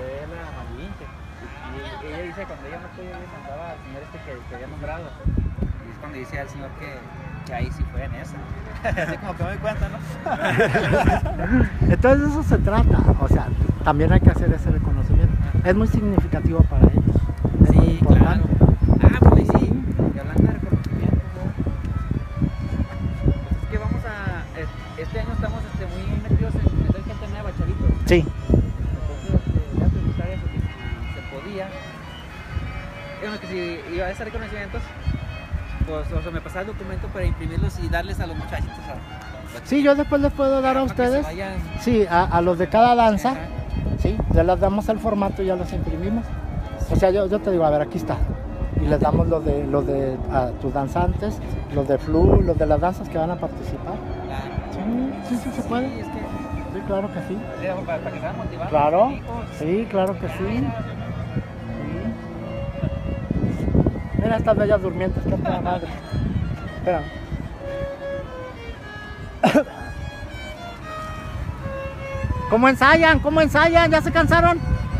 fue la Malinche. Y ella dice cuando ella no podía ir, mandaba al señor este que había nombrado. Y es cuando dice al señor que ahí sí fue en esa. Así como que me doy cuenta, ¿no? Entonces de eso se trata, o sea, también hay que hacer ese reconocimiento. Es muy significativo para ellos. Es muy Sí, importante. claro. Ah, pues sí. Y hablando de reconocimiento, ¿no? Pues es que vamos a... Este año estamos muy metidos en meter gente nueva, chavitos. Sí. Entonces, ya preguntar eso, que si se podía. Bueno, que si iba a hacer reconocimientos, pues o sea, me pasaba el documento para imprimirlos y darles a los muchachitos. Sí, yo después les puedo dar a ustedes. Sí, a los de cada danza. Ajá. Sí, ya les damos el formato y ya los imprimimos. O sea, yo te digo, a ver, aquí está. Y les damos los de a tus danzantes, los de Flu, los de las danzas que van a participar. Claro. Sí, se puede. Sí, es que... Sí, claro que sí. Para que sean motivados. Claro, los hijos. sí, claro que sí. Mira estas bellas durmientes, que toda madre. Espera. ¿Cómo ensayan? ¿Cómo ensayan? ¿Ya se cansaron?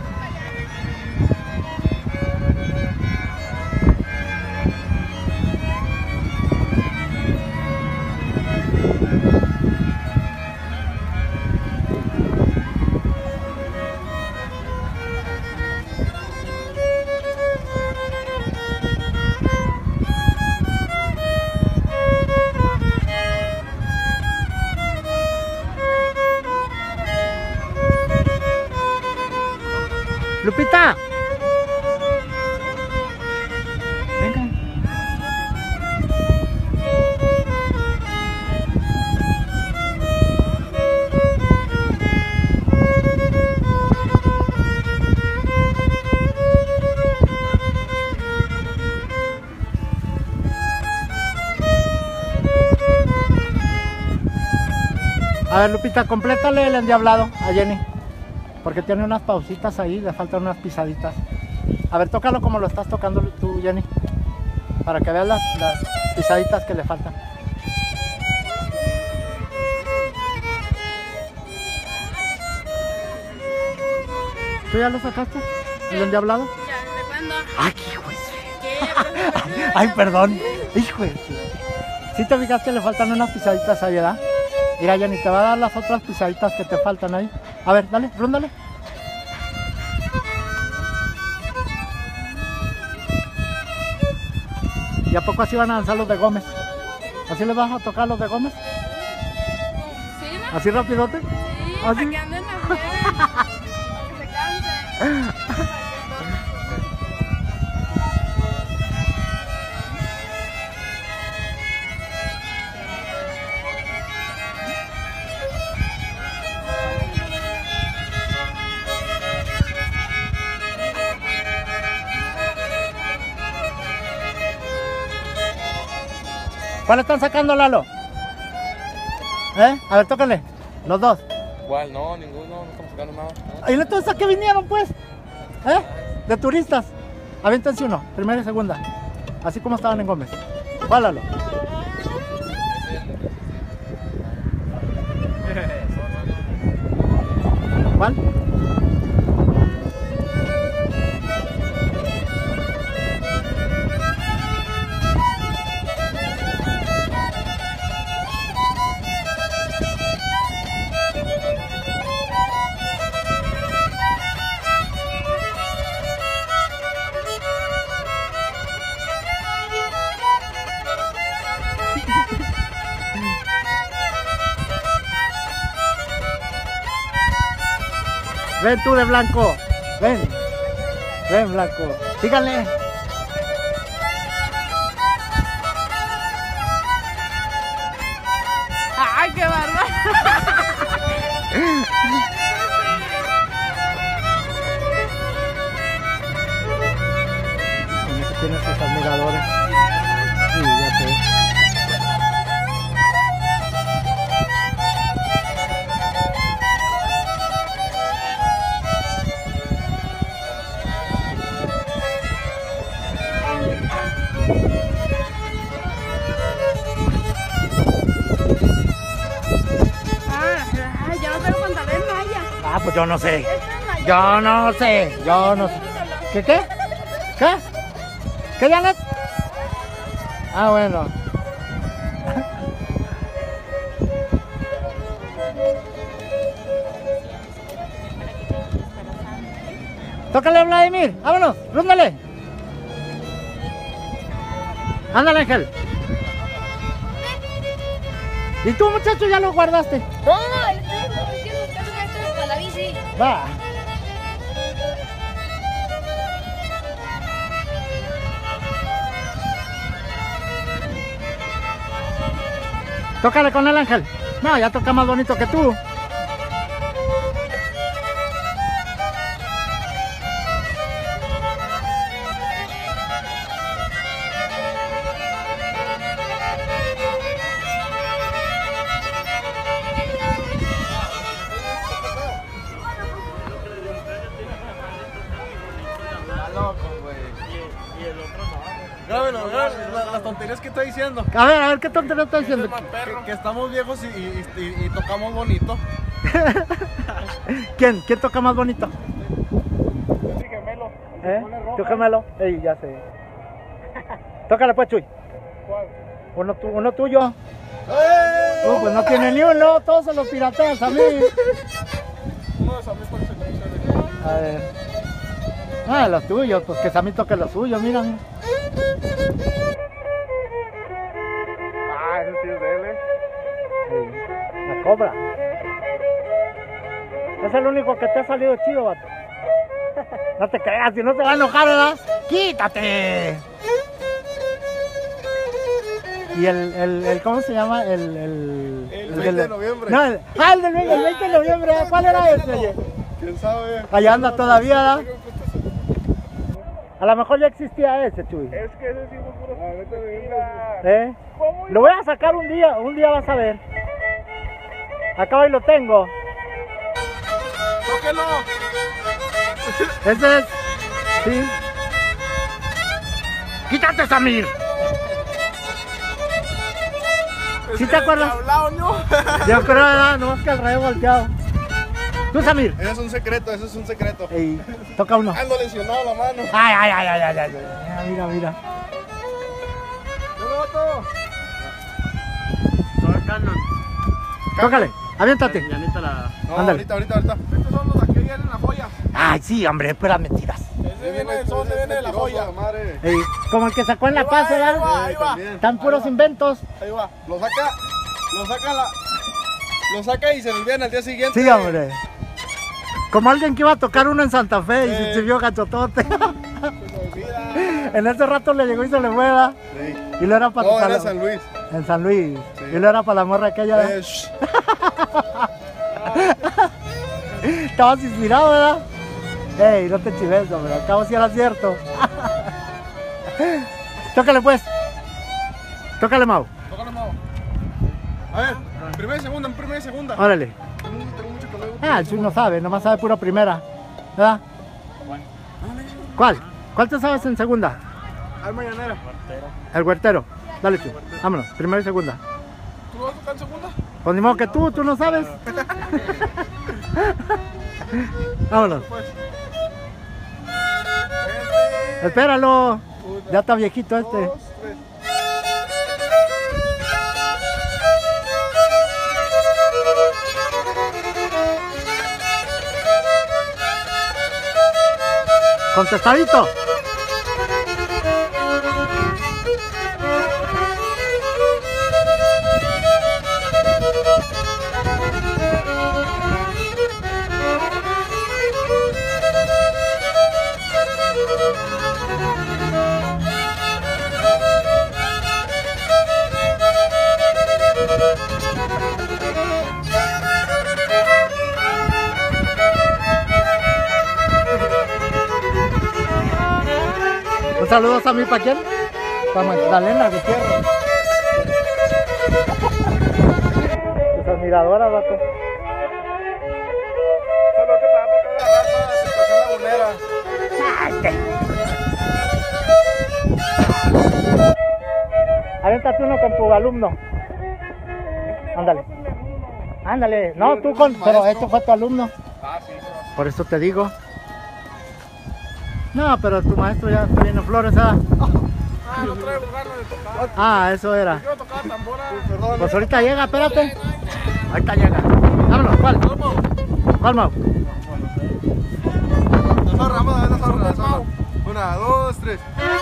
Lupita. Venga. A ver, Lupita, complétale el endiablado a Jenny. Porque tiene unas pausitas ahí, le faltan unas pisaditas. A ver, tócalo como lo estás tocando tú, Jenny. Para que veas las pisaditas que le faltan. ¿Tú ya lo sacaste? ¿El endiablado? Ya, ¿de cuándo? ¡Ay, qué hijo de ¿Qué? Ay, perdón. Hijo de... ¿Sí te fijaste que le faltan unas pisaditas ahí, verdad? Mira, Jenny, te va a dar las otras pisaditas que te faltan ahí. A ver, dale, rúndale. ¿Y a poco así van a danzar los de Gómez? ¿Así les vas a tocar los de Gómez? ¿Sí, no? ¿Así rapidote? Sí, ¿Ah, para sí? que anden a pie, para que se cansen. ¿Cuál están sacando, Lalo? A ver, tócale. Los dos. ¿Cuál? No, ninguno, no estamos sacando nada. ¿Y entonces a qué vinieron, pues? De turistas. Aviéntense uno, primera y segunda. Así como estaban en Gómez. ¿Cuál, Lalo? ¿Cuál? Ven tú de blanco. Ven. Ven, blanco. Síganle. ¡Ay, qué bárbaro! Tiene sus admiradores. Sí, ya sé. Ay, ya no tengo pantalón malla. Ah, pues yo no sé. Esta es Yo no sé, yo no sé. ¿Qué? ¿Qué, Janet? Ah, bueno. Tócale, Vladimir, vámonos, rúndale. Ándale, Ángel. ¿Y tú, muchacho, ya lo guardaste? No, quiero buscar un extra para la bici. Va. Tócale con el Ángel. No, ya toca más bonito que tú. Grábenlo, las tonterías que está diciendo. A ver, ¿qué tontería está diciendo? Que estamos viejos y tocamos bonito. ¿Quién toca más bonito? Mi gemelo. ¿Eh? ¿Tu gemelo? Ey, ya sé. Tócale pues, Chuy. ¿Cuál? Uno tuyo. Pues no tiene ni uno, todos se los pirateas a mí. Uno de Sammy, ¿cuál es el que dice? A ver. Ah, los tuyos, pues que Sammy toque los suyos, mira. Ah, ese sí es de él, La cobra. Es el único que te ha salido chido, vato. No te creas, si no te va a enojar, ¿verdad? ¡Quítate! Y el ¿cómo se llama? El 20 de noviembre. No, el del 20 de noviembre. ¿Cuál era ese, oye? ¿Quién sabe? Allá anda todavía, ¿verdad? A lo mejor ya existía ese, Chuy. Es que ese sí fue puro. A ver, te diga. ¿Eh? Lo voy a sacar un día vas a ver. Acá hoy lo tengo. ¡Tóquelo! Ese es. Sí. ¡Quítate, Samir! ¿Sí te acuerdas? Hablado, ¿no? Yo creo, ¿verdad? No más que al revés volteado. ¿Tú, Samir? Ese es un secreto, ese es un secreto. Ey, toca uno. Ando lesionado la mano. Ay. Mira. ¡Yo lo boto! Tócale, aviéntate. No, Ándale. ahorita. Estos son los de aquí, vienen la joya. Ay, sí, hombre, puras mentiras. Ese viene el sol, viene la joya. Madre. Ey, como el que sacó en La Paz, ¿verdad? Ahí va. Están puros inventos. Ahí va. Lo saca y se lo olvidan al día siguiente. Sí, hombre. Como alguien que iba a tocar uno en Santa Fe y se vio gachotote. Se me olvida. En ese rato le llegó y se le fue, ¿verdad? Sí. Y lo era para No, era San Luis. En San Luis. Sí. Y lo era para la morra aquella. ¿Verdad? Shh. Estabas inspirado, ¿verdad? Ey, no te chives, hombre. Al cabo si era cierto. Tócale pues. Tócale, Mau. Tócale, Mau. A ver, primera y segunda. Órale. Tengo mucho que luego. Ah, el Chuy no sabe, nomás sabe pura primera. ¿Verdad? ¿Cuál? ¿Cuál te sabes en segunda? Al mañanera. El huertero. Dale, Chuy. Vámonos, primera y segunda. ¿Tú vas a tocar en segunda? Pues ni modo que tú no sabes. Vámonos. Pues. Espéralo. Ya está viejito este. 2, 3. Contestadito. Un saludo a mí, ¿para quién? Para Magdalena Gutiérrez. Tus admiradoras, vato. Solo te va para toda la raza de Estación Lagunera. Avéntate uno con tu alumno. Ándale. Ándale. No, tú con... Pero este fue tu alumno. Ah, sí, Por eso te digo. No, pero tu maestro ya está viendo flores, ¿ah? Ah, no traigo ganas de tocar. Ah, eso era. Quiero tocar tambora. Perdón. Pues ahorita llega, espérate. Ahorita llega. Vámonos, ¿cuál? ¿Cuál, Mau? La zorra, vamos a ver la zorra, la zorra. 1, 2, 3.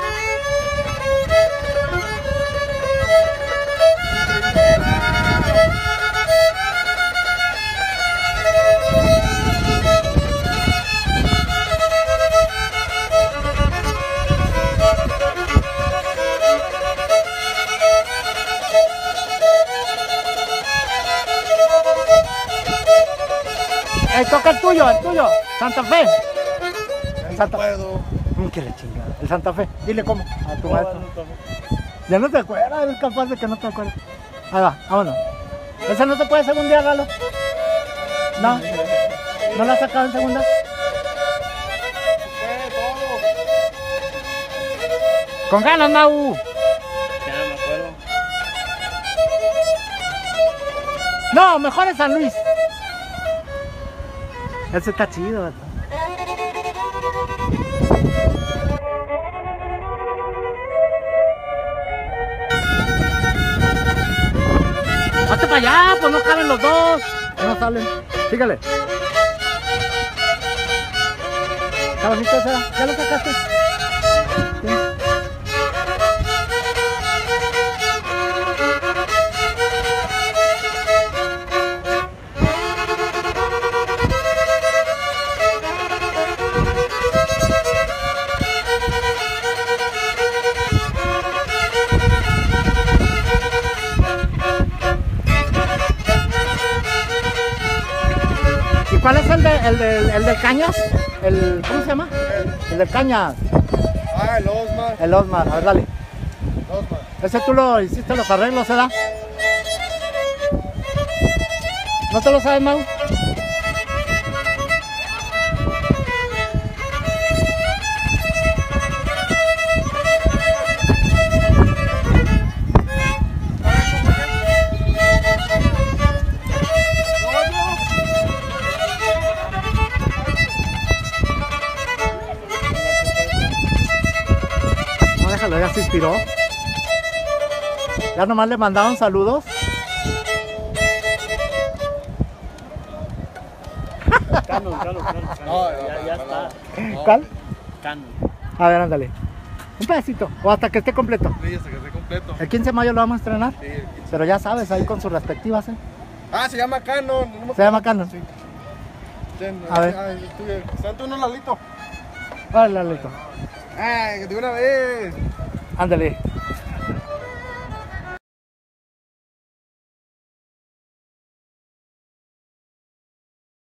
Toca el tuyo, Santa Fe. El Santa Puedo. Qué le chingada. El Santa Fe. Dile cómo a tu maestro. Ya no te acuerdas, eres capaz de que no te acuerdas. Ahí va, vámonos. ¿Esa no se puede segundear, Lalo? ¿No? ¿No la has sacado en segunda? Con ganas, Mau. Ya no me acuerdo. No, mejor es San Luis. Ese está chido, ¿verdad? Hazte para allá, pues no caben los dos. No salen. Sígale. ¿Está bonito ese? ¿Ya lo sacaste? Sí. ¿Cuál es el del Cañas? ¿Cómo se llama? El del Cañas. Ah, el Osmar. El Osmar, a ver, dale. Osmar. Ese tú lo hiciste los arreglos, ¿verdad? ¿No te lo sabes, Mau? Ya se inspiró. Ya nomás le mandaron saludos. Canon. Ya está. ¿Cuál? Canon. A ver, ándale. Un pedacito. O hasta que esté completo. Sí, hasta que esté completo. El 15 de mayo lo vamos a estrenar. Sí, el 15. Pero ya sabes, ahí con sus respectivas, ¿eh? Ah, se llama Canon. No Se llama Canon. Sí. A ver. Santo uno, Lalito. Vale, Lalito. Ay, de una vez. Ándale.